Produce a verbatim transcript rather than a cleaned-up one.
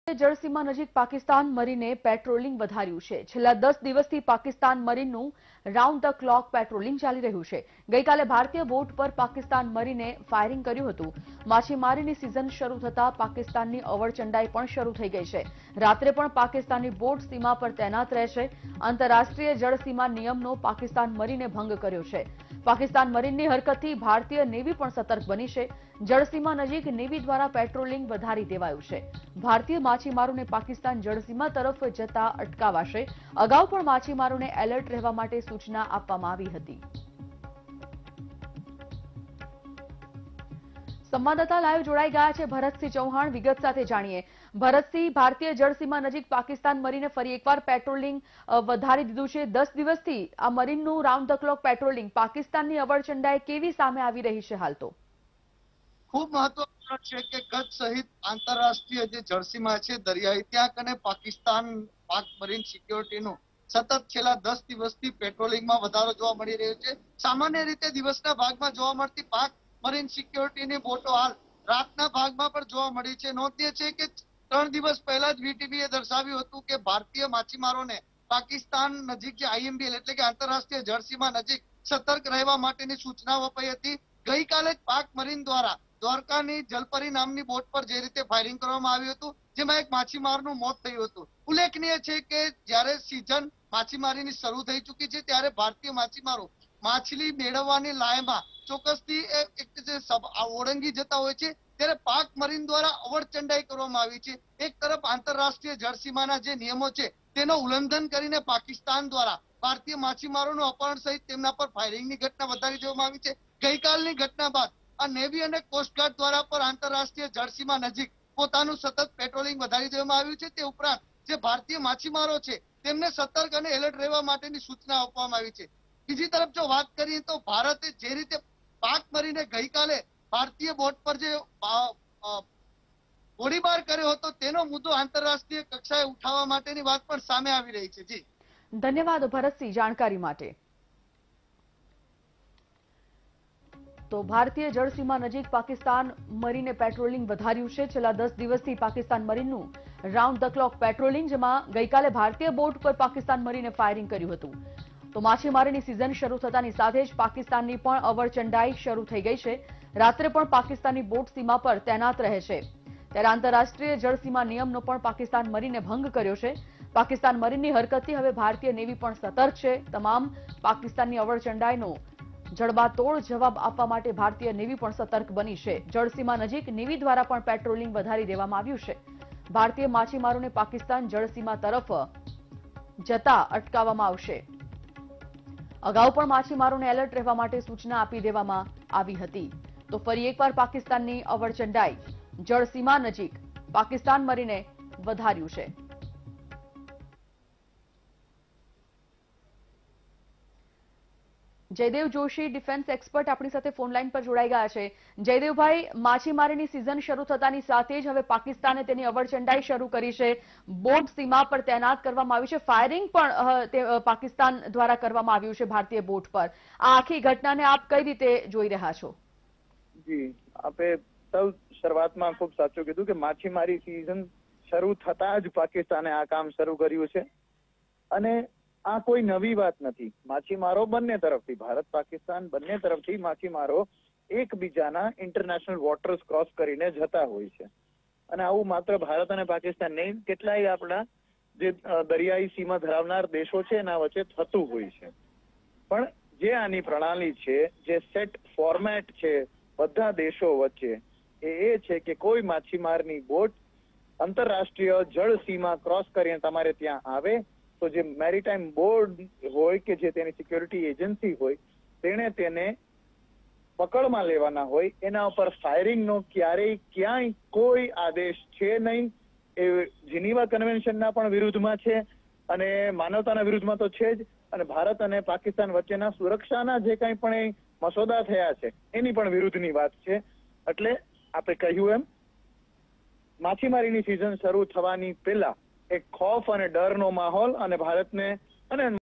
જળસીમા નજીક પાકિસ્તાન મરીને પેટ્રોલિંગ વધાર્યું છે। છેલ્લા દસ દિવસથી પાકિસ્તાન મરીનનું રાઉન્ડ ધ ક્લોક પેટ્રોલિંગ ચાલી રહ્યું છે। ગઈકાલે ભારતીય બોટ પર પાકિસ્તાન મરીને ફાયરિંગ કર્યું હતું। માછીમારીની સિઝન શરૂ થતા પાકિસ્તાનની અવરચંડાઈ પણ શરૂ થઈ ગઈ છે। રાત્રે પણ પાકિસ્તાની બોટ સીમા પર તૈનાત રહેશે। આંતરરાષ્ટ્રીય જળસીમા નિયમનો પાકિસ્તાન મરીને ભંગ કર્યો છે। પાકિસ્તાન મરીનની હરકતથી ભારતીય નેવી પણ સતર્ક બની છે। જળસીમા નજીક નેવી દ્વારા પેટ્રોલિંગ વધારી દેવાયું છે। ભારતીય માછીમારોને પાકિસ્તાન જળસીમા તરફ જતા અટકાવાશે। અગાઉ પણ માછીમારોને એલર્ટ રહેવા માટે સૂચના આપવામાં આવી હતી। સંવાદદાતા લાઈવ જોડાઈ ગયા છે ભરતસિંહ ચૌહાણ, વિગત સાથે જાણીએ। ભરતસિંહ, ભારતીય જળસીમા નજીક પાકિસ્તાન મરીને ફરી એકવાર પેટ્રોલિંગ વધારી દીધું છે। દસ દિવસથી આ મરીનનું રાઉન્ડ ધ ક્લોક પેટ્રોલિંગ પાકિસ્તાનની અવરચંડાએ કેવી સામે આવી રહી છે? હાલ તો ખૂબ મહત્વપૂર્ણ છે કે કચ્છ સહિત આંતરરાષ્ટ્રીય જે જળસીમા છે દરિયાઈ, ત્યાં કને પાકિસ્તાન પાક મરીન સિક્યોરિટીનું સતત છેલ્લા દસ દિવસથી પેટ્રોલિંગમાં વધારો જોવા મળી રહ્યો છે। સામાન્ય રીતે દિવસના ભાગમાં જોવા મળતી પાક મરીન સિક્યોરિટીની બોટો હાલ રાતના ભાગમાં પણ જોવા મળી છે। નોંધનીય છે કે ત્રણ દિવસ પહેલા જ વીટીવીએ દર્શાવ્યું હતું કે ભારતીય માછીમારોને પાકિસ્તાન નજીક જે આઈએમબીએલ એટલે કે આંતરરાષ્ટ્રીય જળસીમા નજીક સતર્ક રહેવા માટેની સૂચનાઓ અપાઈ હતી। ગઈકાલે જ પાક મરીન દ્વારા દ્વારકાની જલપરી નામની બોટ પર જે રીતે ફાયરિંગ કરવામાં આવ્યું હતું, જેમાં એક માછીમારનું મોત થયું હતું। ઉલ્લેખનીય છે કે જ્યારે સિઝન માછીમારીની શરૂ થઈ ચૂકી છે ત્યારે ભારતીય માછીમારો માછલી મેળવવાની લાયમાં ચોક્કસથી એક જે ઓળંગી જતા હોય છે, ત્યારે પાક મરીન દ્વારા અવરચંડાઈ કરવામાં આવી છે। એક તરફ આંતરરાષ્ટ્રીય જળસીમાના જે નિયમો છે તેનો ઉલ્લંઘન કરીને પાકિસ્તાન દ્વારા ભારતીય માછીમારોનું અપહરણ સહિત તેમના પર ફાયરિંગની ઘટના વધારી દેવામાં આવી છે। ગઈકાલની ઘટના બાદ આ નેવી અને કોસ્ટગાર્ડ દ્વારા પર આંતરરાષ્ટ્રીય જળસીમા નજીક પોતાનું સતત પેટ્રોલિંગ વધારી દેવામાં આવ્યું છે। તે ઉપરાંત જે ભારતીય માછીમારો છે તેમને સતર્ક અને એલર્ટ રહેવા માટેની સૂચના આપવામાં આવી છે। બીજી તરફ જો વાત કરીએ તો ભારતે જે રીતે પાક મરીને ગઈકાલે ભારતીય બોટ પર જે ગોળીબાર કર્યો હતો તેનો મુદ્દો આંતરરાષ્ટ્રીય કક્ષાએ ઉઠાવવા માટેની વાત પણ સામે આવી રહી છે। જી ધન્યવાદ ભરતસિંહ જાણકારી માટે। તો ભારતીય જળસીમા નજીક પાકિસ્તાન મરીને પેટ્રોલિંગ વધાર્યું છે। છેલ્લા દસ દિવસથી પાકિસ્તાન મરીનનું રાઉન્ડ ધ ક્લોક પેટ્રોલિંગ, જેમાં ગઈકાલે ભારતીય બોટ પર પાકિસ્તાન મરીને ફાયરિંગ કર્યું હતું। તો માછીમારીની સિઝન શરૂ થતાની સાથે જ પાકિસ્તાનની પણ અવરચંડાઈ શરૂ થઈ ગઈ છે। રાત્રે પણ પાકિસ્તાની બોટ સીમા પર તૈનાત રહે છે, ત્યારે આંતરરાષ્ટ્રીય જળસીમા નિયમનો પણ પાકિસ્તાન મરીને ભંગ કર્યો છે। પાકિસ્તાન મરીનની હરકતથી હવે ભારતીય નેવી પણ સતર્ક છે। તમામ પાકિસ્તાનની અવરચંડાઈનો જડબાતોડ જવાબ આપવા માટે ભારતીય નેવી પણ સતર્ક બની છે। જળસીમા નજીક નેવી દ્વારા પણ પેટ્રોલિંગ વધારી દેવામાં આવ્યું છે। ભારતીય માછીમારોને પાકિસ્તાન જળસીમા તરફ જતા અટકાવવામાં આવશે। અગાઉ પણ માછીમારોને એલર્ટ રહેવા માટે સૂચના આપી દેવામાં આવી હતી। તો ફરી એકવાર પાકિસ્તાનની અવરચંડાઈ જળસીમા નજીક પાકિસ્તાન મરીને વધાર્યું છે। જયદેવ જોશી, ડિફેન્સ એક્સપર્ટ, આપણી સાથે ફોન લાઈન પર જોડાઈ ગયા છે। જયદેવભાઈ, માછીમારીની સિઝન શરૂ થતાની સાથે જ હવે પાકિસ્તાને તેની અવરચંડાઈ શરૂ કરી છે। બોટ સીમા પર તૈનાત કરવામાં આવી છે, ફાયરિંગ પણ પાકિસ્તાન દ્વારા કરવામાં આવ્યું છે ભારતીય બોટ પર। આ આખી ઘટનાને આપ કઈ રીતે જોઈ રહ્યા છો? જી, આપે સૌ શરૂઆતમાં ખૂબ સાચું કીધું કે માછીમારી સિઝન શરૂ થતા જ પાકિસ્તાને આ કામ શરૂ કર્યું છે, અને આ કોઈ નવી વાત નથી। માછીમારો બંને તરફથી, ભારત પાકિસ્તાન બંને તરફથી માછીમારો એકબીજાના ઇન્ટરનેશનલ વોટર્સ ક્રોસ કરીને જતા હોય છે, અને આવું માત્ર ભારત અને પાકિસ્તાન નહીં, કેટલાય આપણા જે દરિયાઈ સીમા ધરાવનાર દેશો છે એના વચ્ચે થતું હોય છે। પણ જે આની પ્રણાલી છે, જે સેટ ફોર્મેટ છે બધા દેશો વચ્ચે, એ એ છે કે કોઈ માછીમારની બોટ આંતરરાષ્ટ્રીય જળ સીમા ક્રોસ કરીને તમારે ત્યાં આવે તો જે મેરીટાઈમ બોર્ડ હોય કે જે તેની સિક્યોરિટી એજન્સી હોય, તેણે તેને પકડમાં લેવાના હોય, એના ઉપર ફાયરિંગનો ક્યારેય ક્યાંય કોઈ આદેશ છે નહીં। એ જીનીવા કન્વેન્શનના પણ વિરુદ્ધમાં છે, અને માનવતાના વિરુદ્ધમાં તો છે જ, અને ભારત અને પાકિસ્તાન વચ્ચેના સુરક્ષાના જે કંઈ પણ મસોદા થયા છે એની પણ વિરુદ્ધની વાત છે। એટલે આપણે કહ્યું એમ માછીમારીની સિઝન શરૂ થવાની પહેલા એક ખોફ અને ડરનો માહોલ અને ભારતને અને